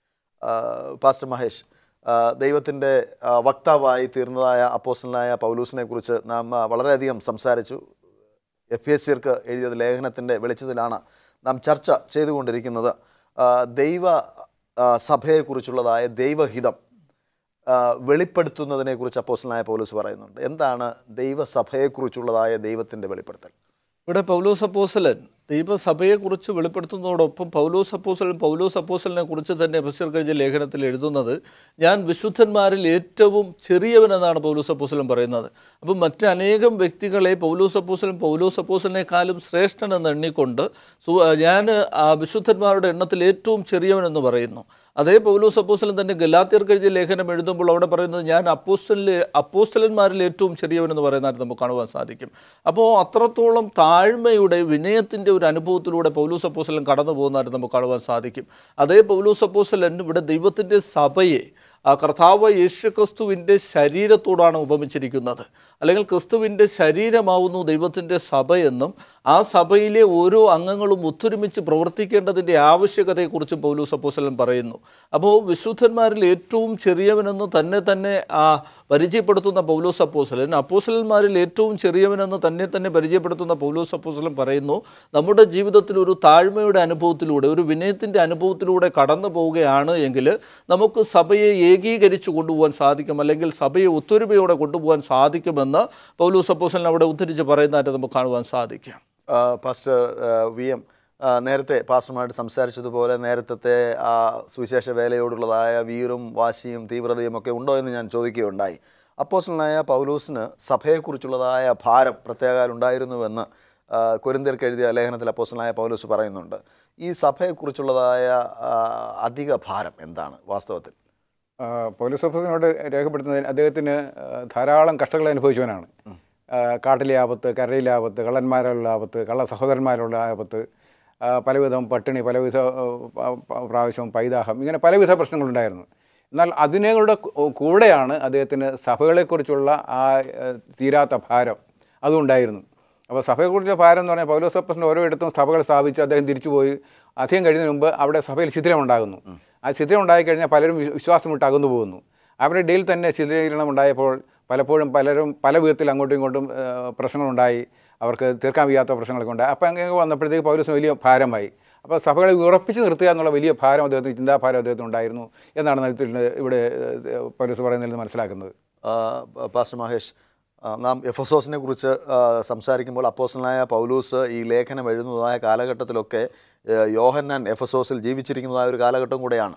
പാസ്റ്റർ മഹേഷ്, ദൈവത്തിൻ്റെ വക്താവായി തീർന്നതായ അപ്പോസ്തലനായ പൗലൂസിനെ കുറിച്ച് നാം വളരെയധികം സംസാരിച്ചു. എഫേസ്യർക്ക് എഴുതിയ ലേഖനത്തിൻ്റെ വെളിച്ചത്തിലാണ് നാം ചർച്ച ചെയ്തുകൊണ്ടിരിക്കുന്നത്. ദൈവ സഭയെക്കുറിച്ചുള്ളതായ ദൈവഹിതം വെളിപ്പെടുത്തുന്നതിനെക്കുറിച്ച് അപ്പോസ്തലനായ പൗലോസ് പറയുന്നുണ്ട്. എന്താണ് ദൈവസഭയെക്കുറിച്ചുള്ളതായ ദൈവത്തിൻ്റെ വെളിപ്പെടുത്തൽ? ഇവിടെ പൗലോസ് അപ്പോസ്തലൻ ദൈവസഭയെക്കുറിച്ച് വെളിപ്പെടുത്തുന്നതോടൊപ്പം പൗലോസ് അപ്പോസ്തലൻ പൗലോസ് അപ്പോസ്തലനെ കുറിച്ച് തന്നെ എഫെസ്യർക്ക് എഴുതിയ ലേഖനത്തിൽ എഴുതുന്നത്, ഞാൻ വിശുദ്ധന്മാരിൽ ഏറ്റവും ചെറിയവനെന്നാണ് പൗലോസ് അപ്പോസ്തലൻ പറയുന്നത്. അപ്പം മറ്റനേകം വ്യക്തികളെ പൗലോസ് അപ്പോസ്തലൻ പൗലോസ് അപ്പോസ്തലനേക്കാളും ശ്രേഷ്ഠനെന്ന് എണ്ണിക്കൊണ്ട് ഞാൻ വിശുദ്ധന്മാരുടെ എണ്ണത്തിൽ ഏറ്റവും ചെറിയവനെന്ന് പറയുന്നു. അതേ പൗലോസ് അപ്പോസ്തലൻ തന്നെ ഗലാത്യർക്ക് എഴുതിയ ലേഖനം എഴുതുമ്പോൾ അവിടെ പറയുന്നത്, ഞാൻ അപ്പോസ്തലനിലെ അപ്പോസ്തലന്മാരിൽ ഏറ്റവും ചെറിയവനെന്ന് പറയുന്നതായിട്ട് നമുക്ക് കാണുവാൻ സാധിക്കും. അപ്പോൾ അത്രത്തോളം താഴ്മയുടെ വിനയത്തിൻ്റെ ഒരു അനുഭവത്തിലൂടെ പൗലോസ് അപ്പോസ്തലൻ കടന്നു പോകുന്നതായിട്ട് നമുക്ക് കാണുവാൻ സാധിക്കും. അതേ പൗലോസ് അപ്പോസ്തലൻ ഇവിടെ ദൈവത്തിൻ്റെ സഭയെ ആ കർത്താവ് യേശു ക്രിസ്തുവിൻ്റെ ശരീരത്തോടാണ് ഉപമിച്ചിരിക്കുന്നത്. അല്ലെങ്കിൽ ക്രിസ്തുവിൻ്റെ ശരീരമാവുന്നു ദൈവത്തിൻ്റെ സഭയെന്നും ആ സഭയിലെ ഓരോ അംഗങ്ങളും ഒത്തൊരുമിച്ച് പ്രവർത്തിക്കേണ്ടതിൻ്റെ ആവശ്യകതയെക്കുറിച്ചും പൗലോസ് അപ്പോസ്തലൻ പറയുന്നു. അപ്പോൾ വിശുദ്ധന്മാരിൽ ഏറ്റവും ചെറിയവനെന്ന് തന്നെ തന്നെ ആ പരിചയപ്പെടുത്തുന്ന പൗലോസ് അപ്പോസ്തലൻ, അപ്പോസ്തലന്മാരിൽ ഏറ്റവും ചെറിയവനെന്ന് തന്നെ തന്നെ പരിചയപ്പെടുത്തുന്ന പൗലോസ് അപ്പോസ്തലൻ പറയുന്നു, നമ്മുടെ ജീവിതത്തിൽ ഒരു താഴ്മയുടെ അനുഭവത്തിലൂടെ ഒരു വിനയത്തിൻ്റെ അനുഭവത്തിലൂടെ കടന്നു പോവുകയാണ് എങ്കിൽ നമുക്ക് സഭയെ ഏകീകരിച്ചു കൊണ്ടുപോകാൻ സാധിക്കും, അല്ലെങ്കിൽ സഭയെ ഒത്തൊരുമയോടെ കൊണ്ടുപോകാൻ സാധിക്കുമെന്ന് പൗലോസ് അപ്പോസ്തലൻ അവിടെ ഉദ്ധരിച്ച് പറയുന്നതായിട്ട് നമുക്ക് കാണുവാൻ സാധിക്കും. പാസ്റ്റർ വി എം, നേരത്തെ പാസ്റ്റർമായിട്ട് സംസാരിച്ചതുപോലെ നേരത്തെ ആ സുവിശേഷ വേലയോടുള്ളതായ വീറും വാശിയും തീവ്രതയും ഒക്കെ ഉണ്ടോ എന്ന് ഞാൻ ചോദിക്കുകയുണ്ടായി. അപ്പോസ്തലനായ പൗലോസിന് സഭയെക്കുറിച്ചുള്ളതായ ഭാരം പ്രത്യേകം ഉണ്ടായിരുന്നുവെന്ന് കൊരിന്ത്യർക്ക് എഴുതിയ ലേഖനത്തിൽ അപ്പോസ്തലനായ പൗലോസ് പറയുന്നുണ്ട്. ഈ സഭയെക്കുറിച്ചുള്ളതായ അധിക ഭാരം എന്താണ് വാസ്തവത്തിൽ? പൗലോസ് അപ്പോസ്തലനോട് രേഖപ്പെടുത്തുന്നതിന് അദ്ദേഹത്തിന് ധാരാളം കഷ്ടങ്ങൾ അനുഭവിച്ചവനാണ്. കാട്ടിലെ ആപത്ത്, കരയിലെ ആപത്ത്, കള്ളന്മാരുള്ള ആപത്ത്, കള്ള സഹോദരന്മാരുള്ള ആപത്ത്, പലവിധം പട്ടിണി, പലവിധ പ്രാവശ്യം പൈതാഹം, ഇങ്ങനെ പലവിധ പ്രശ്നങ്ങളുണ്ടായിരുന്നു. എന്നാൽ അതിനോട് കൂടെയാണ് അദ്ദേഹത്തിന് സഭകളെക്കുറിച്ചുള്ള ആ തീരാത്ത ഭാരം അതുണ്ടായിരുന്നു. അപ്പോൾ സഭയെക്കുറിച്ചുള്ള ഭാരം എന്ന് പറഞ്ഞാൽ പൗലോസ് അപ്പോസ്തലൻ ഓരോ ഇടത്തും സഭകൾ സ്ഥാപിച്ച് അദ്ദേഹം തിരിച്ചുപോയി അധികം കഴിയുന്നതിന് മുമ്പ് അവിടെ സഭയിൽ ശിഥിലം ഉണ്ടാകുന്നു. ആ ശിഥിലം ഉണ്ടായിക്കഴിഞ്ഞാൽ പലരും വിശ്വാസം വിട്ട് അകന്നു പോകുന്നു. അവരുടെ ഇടയിൽ തന്നെ ശിഥിലീകരണം ഉണ്ടായപ്പോൾ പലപ്പോഴും പലരും പല വിധത്തിൽ അങ്ങോട്ടും ഇങ്ങോട്ടും പ്രശ്നങ്ങളുണ്ടായി, അവർക്ക് തീർക്കാൻ വയ്യാത്ത പ്രശ്നങ്ങളൊക്കെ ഉണ്ടായി. അപ്പോൾ അങ്ങനെ വന്നപ്പോഴത്തേക്ക് പൗലോസിന് വലിയ ഭാരമായി. അപ്പോൾ സഭകളെ ഉറപ്പിച്ച് നിർത്തുക എന്നുള്ള വലിയ ഭാരം അദ്ദേഹത്തിന്, ചിന്താഭാരം അദ്ദേഹത്തിന് ഉണ്ടായിരുന്നു എന്നാണ് ഇവിടെ പൗലോസ് പറയുന്നതിൽ നിന്ന് മനസ്സിലാക്കുന്നത്. പാസ്റ്റർ മഹേഷ്, നാം എഫെസോസിനെ കുറിച്ച് സംസാരിക്കുമ്പോൾ അപ്പോസ്തലനായ പൗലോസ് ഈ ലേഖനം എഴുതുന്നതായ കാലഘട്ടത്തിലൊക്കെ യോഹന്നാൻ എഫെസോസിൽ ജീവിച്ചിരിക്കുന്നതായ ഒരു കാലഘട്ടം കൂടെയാണ്.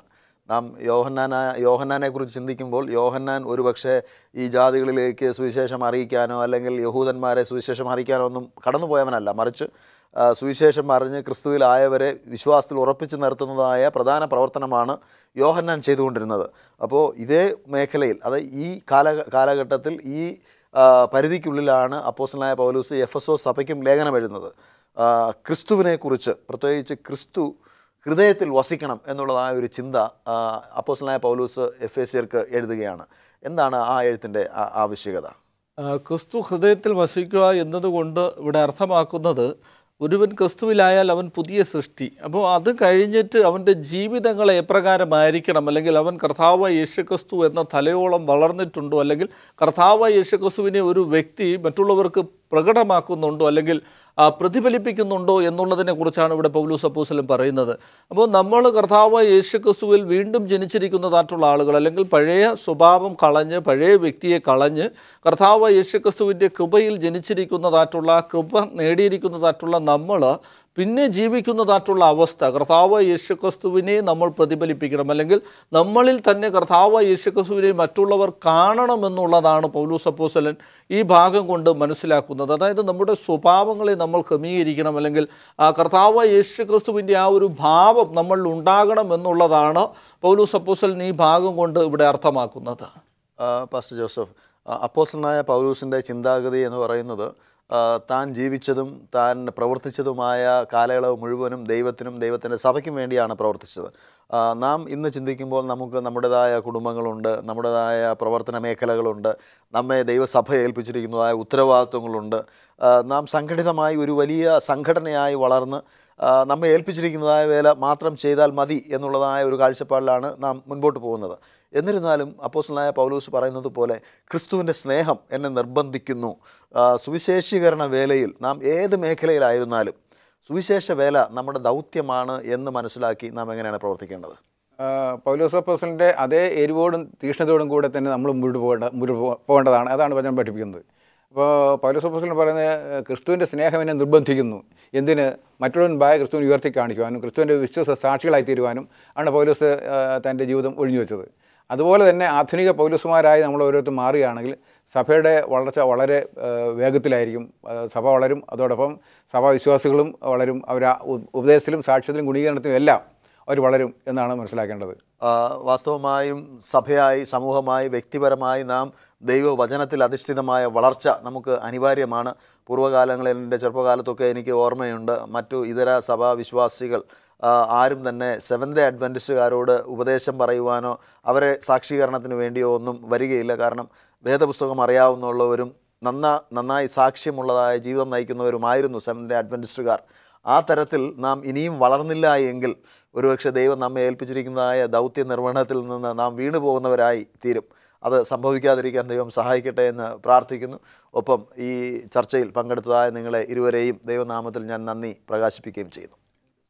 നാം യോഹന്നാന യോഹന്നാനെ കുറിച്ച് ചിന്തിക്കുമ്പോൾ യോഹന്നാൻ ഒരുപക്ഷെ ഈ ജാതികളിലേക്ക് സുവിശേഷം അറിയിക്കാനോ അല്ലെങ്കിൽ യഹൂദന്മാരെ സുവിശേഷം അറിയിക്കാനോ ഒന്നും കടന്നുപോയവനല്ല. മറിച്ച് സുവിശേഷം അറിഞ്ഞ് ക്രിസ്തുവിലായവരെ വിശ്വാസത്തിൽ ഉറപ്പിച്ച് നിർത്തുന്നതായ പ്രധാന പ്രവർത്തനമാണ് യോഹന്നാൻ ചെയ്തുകൊണ്ടിരുന്നത്. അപ്പോൾ ഇതേ മേഖലയിൽ, അത് ഈ കാല കാലഘട്ടത്തിൽ ഈ പരിധിക്കുള്ളിലാണ് അപ്പോസ്തലനായ പൗലോസ് എഫെസോ സഭയ്ക്കും ലേഖനം എഴുതുന്നത്. ക്രിസ്തുവിനെക്കുറിച്ച്, പ്രത്യേകിച്ച് ക്രിസ്തു ഹൃദയത്തിൽ വസിക്കണം എന്നുള്ളതായ ഒരു ചിന്ത അപ്പോസ്തലനായ പൗലോസ് എഫേസ്യർക്ക് എഴുതുകയാണ്. എന്താണ് ആ എഴുത്തിൻ്റെ ആവശ്യകത? ക്രിസ്തു ഹൃദയത്തിൽ വസിക്കുക എന്നതുകൊണ്ട് ഇവിടെ അർത്ഥമാക്കുന്നത് ഒരുവൻ ക്രിസ്തുവിലായാൽ അവൻ പുതിയ സൃഷ്ടി. അപ്പോൾ അത് കഴിഞ്ഞിട്ട് അവൻ്റെ ജീവിതങ്ങൾ എപ്രകാരമായിരിക്കണം, അല്ലെങ്കിൽ അവൻ കർത്താവായ യേശുക്രിസ്തു എന്ന തലയോളം വളർന്നിട്ടുണ്ടോ, അല്ലെങ്കിൽ കർത്താവായ യേശുക്രിസ്തുവിനെ ഒരു വ്യക്തി മറ്റുള്ളവർക്ക് പ്രകടമാക്കുന്നുണ്ടോ അല്ലെങ്കിൽ പ്രതിഫലിപ്പിക്കുന്നുണ്ടോ എന്നുള്ളതിനെ കുറിച്ചാണ് ഇവിടെ പൗലോസ് അപ്പോസ്തലൻ പറയുന്നത്. അപ്പോൾ നമ്മൾ കർത്താവായ യേശുക്രിസ്തുവിൽ വീണ്ടും ജനിച്ചിരിക്കുന്നതായിട്ടുള്ള ആളുകൾ, അല്ലെങ്കിൽ പഴയ സ്വഭാവം കളഞ്ഞ് പഴയ വ്യക്തിയെ കളഞ്ഞ് കർത്താവായ യേശുക്രിസ്തുവിൻ്റെ കൃപയിൽ ജനിച്ചിരിക്കുന്നതായിട്ടുള്ള കൃപ നേടിയിരിക്കുന്നതായിട്ടുള്ള നമ്മൾ പിന്നെ ജീവിക്കുന്നതായിട്ടുള്ള അവസ്ഥ, കർത്താവായ യേശുക്രിസ്തുവിനെ നമ്മൾ പ്രതിഫലിപ്പിക്കണം, അല്ലെങ്കിൽ നമ്മളിൽ തന്നെ കർത്താവായ യേശുക്രിസ്തുവിനെ മറ്റുള്ളവർ കാണണമെന്നുള്ളതാണ് പൗലോസ് അപ്പോസ്തലൻ ഈ ഭാഗം കൊണ്ട് മനസ്സിലാക്കുന്നത്. അതായത് നമ്മുടെ സ്വഭാവങ്ങളെ നമ്മൾ ക്രമീകരിക്കണം, അല്ലെങ്കിൽ ആ കർത്താവായ യേശുക്രിസ്തുവിൻ്റെ ആ ഒരു ഭാവം നമ്മളിൽ ഉണ്ടാകണം എന്നുള്ളതാണ് പൗലോസ് അപ്പോസ്തലൻ ഈ ഭാഗം കൊണ്ട് ഇവിടെ അർത്ഥമാക്കുന്നത്. പാസ്റ്റർ ജോസഫ്, അപ്പോസ്തലനായ പൗലോസിൻ്റെ ചിന്താഗതി എന്ന് പറയുന്നത് താൻ ജീവിച്ചതും താൻ പ്രവർത്തിച്ചതുമായ കാലയളവ് മുഴുവനും ദൈവത്തിനും ദൈവത്തിൻ്റെ സഭയ്ക്കും വേണ്ടിയാണ് പ്രവർത്തിച്ചത്. നാം ഇന്ന് ചിന്തിക്കുമ്പോൾ നമുക്ക് നമ്മുടേതായ കുടുംബങ്ങളുണ്ട്, നമ്മുടേതായ പ്രവർത്തന മേഖലകളുണ്ട്, നമ്മെ ദൈവസഭ ഏൽപ്പിച്ചിരിക്കുന്നതായ ഉത്തരവാദിത്വങ്ങളുണ്ട്. നാം സംഘടിതമായി ഒരു വലിയ സംഘടനയായി വളർന്ന് നമ്മെ ഏൽപ്പിച്ചിരിക്കുന്നതായ വേല മാത്രം ചെയ്താൽ മതി എന്നുള്ളതായ ഒരു കാഴ്ചപ്പാടിലാണ് നാം മുൻപോട്ട് പോകുന്നത്. എന്നിരുന്നാലും അപ്പോസ്തലനായ പൗലോസ് പറയുന്നത് പോലെ ക്രിസ്തുവിൻ്റെ സ്നേഹം എന്നെ നിർബന്ധിക്കുന്നു. സുവിശേഷീകരണ വേലയിൽ നാം ഏത് മേഖലയിലായിരുന്നാലും സുവിശേഷ വേല നമ്മുടെ ദൗത്യമാണ് എന്ന് മനസ്സിലാക്കി നാം എങ്ങനെയാണ് പ്രവർത്തിക്കേണ്ടത്? പൗലോസ് അപ്പോസ്തലൻ്റെ അതേ എരിവോടും തീക്ഷ്ണതയോടും കൂടെ തന്നെ നമ്മൾ മുന്നോട്ട് പോകേണ്ട മുന്നോട്ട് പോകേണ്ടതാണ്. അതാണ് വചനം പഠിപ്പിക്കുന്നത്. അപ്പോൾ പൗലോസ് അപ്പോസ്തലൻ പറയുന്നത് ക്രിസ്തുവിൻ്റെ സ്നേഹം എന്നെ നിർബന്ധിക്കുന്നു. എന്തിന്? മറ്റുള്ളവൻ ബായ ക്രിസ്തുവിനെ ഉയർത്തി കാണിക്കുവാനും ക്രിസ്തുവിൻ്റെ വിശ്വാസ സാക്ഷികളായി തീരുവാനും ആണ് പൗലോസ് തൻ്റെ ജീവിതം ഒഴിഞ്ഞു വെച്ചത്. അതുപോലെ തന്നെ ആധുനിക പൗലോസുമാരായി നമ്മൾ ഓരോരുത്തർ മാറുകയാണെങ്കിൽ സഭയുടെ വളർച്ച വളരെ വേഗത്തിലായിരിക്കും. സഭ വളരും, അതോടൊപ്പം സഭാവിശ്വാസികളും വളരും. അവർ ഉപദേശത്തിലും സാക്ഷ്യത്തിലും ഗുണീകരണത്തിലും എല്ലാം അവർ വളരും എന്നാണ് മനസ്സിലാക്കേണ്ടത്. വാസ്തവമായും സഭയായി, സമൂഹമായി, വ്യക്തിപരമായി നാം ദൈവവചനത്തിൽ അധിഷ്ഠിതമായ വളർച്ച നമുക്ക് അനിവാര്യമാണ്. പൂർവ്വകാലങ്ങളിൽ എൻ്റെ ചെറുപ്പകാലത്തൊക്കെ എനിക്ക് ഓർമ്മയുണ്ട്, മറ്റു ഇതര സഭാവിശ്വാസികൾ ആരും തന്നെ സെവൻത് ഡേ അഡ്വൻറ്റിസ്റ്റുകാരോട് ഉപദേശം പറയുവാനോ അവരെ സാക്ഷീകരണത്തിന് വേണ്ടിയോ ഒന്നും വരികയില്ല. കാരണം വേദപുസ്തകം അറിയാവുന്നവരും നന്നാ നന്നായി സാക്ഷ്യമുള്ളതായ ജീവിതം നയിക്കുന്നവരുമായിരുന്നു സെവൻത് ഡേ അഡ്വൻറ്റിസ്റ്റുകാർ. ആ തരത്തിൽ നാം ഇനിയും വളർന്നില്ല എങ്കിൽ ഒരുപക്ഷെ ദൈവം നമ്മെ ഏൽപ്പിച്ചിരിക്കുന്നതായ ദൗത്യ നിർവഹണത്തിൽ നിന്ന് നാം വീണു പോകുന്നവരായി തീരും. അത് സംഭവിക്കാതിരിക്കാൻ ദൈവം സഹായിക്കട്ടെ എന്ന് പ്രാർത്ഥിക്കുന്നു. ഒപ്പം ഈ ചർച്ചയിൽ പങ്കെടുത്തതായ നിങ്ങളെ ഇരുവരെയും ദൈവനാമത്തിൽ ഞാൻ നന്ദി പ്രകാശിപ്പിക്കുകയും ചെയ്യുന്നു.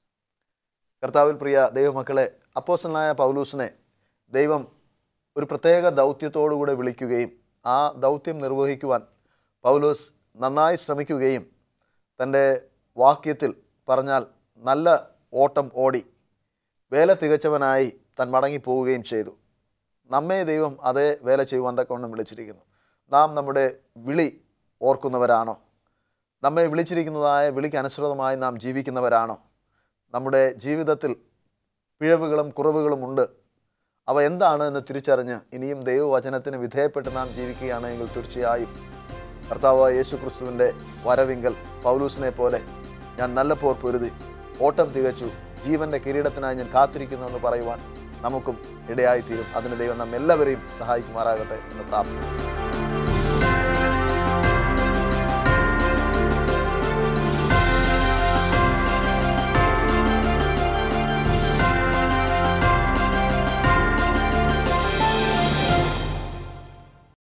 കർത്താവിൽ പ്രിയ ദൈവമക്കളെ, അപ്പോസ്തലനായ പൗലോസിനെ ദൈവം ഒരു പ്രത്യേക ദൗത്യത്തോടുകൂടെ വിളിക്കുകയും ആ ദൗത്യം നിർവഹിക്കുവാൻ പൗലോസ് നന്നായി ശ്രമിക്കുകയും തൻ്റെ വാക്യത്തിൽ പറഞ്ഞാൽ നല്ല ഓട്ടം ഓടി വേല തികച്ചവനായി താൻ മടങ്ങിപ്പോവുകയും ചെയ്തു. നമ്മെ ദൈവം അതേ വേല ചെയ്യുവാൻ തക്കവണ്ണം വിളിച്ചിരിക്കുന്നു. നാം നമ്മുടെ വിളി ഓർക്കുന്നവരാണോ? നമ്മെ വിളിച്ചിരിക്കുന്നതായ വിളിക്ക് അനുസൃതമായി നാം ജീവിക്കുന്നവരാണോ? നമ്മുടെ ജീവിതത്തിൽ പിഴവുകളും കുറവുകളും ഉണ്ട്. അവ എന്താണ് എന്ന് തിരിച്ചറിഞ്ഞ് ഇനിയും ദൈവവചനത്തിന് വിധേയപ്പെട്ട് നാം ജീവിക്കുകയാണെങ്കിൽ തീർച്ചയായും കർത്താവായ യേശുക്രിസ്തുവിൻ്റെ വരവിങ്കൽ പൗലൂസിനെ പോലെ ഞാൻ നല്ല പോർ പൊരുതി ഓട്ടം തികച്ചു, ജീവൻ്റെ കിരീടത്തിനായി ഞാൻ കാത്തിരിക്കുന്നു എന്ന് പറയുവാൻ നമുക്കും ഇടയായിത്തീരും. അതിന് ദൈവം നമ്മെല്ലാവരെയും സഹായിക്കുമാറാകട്ടെ എന്ന് പ്രാർത്ഥിക്കുന്നു.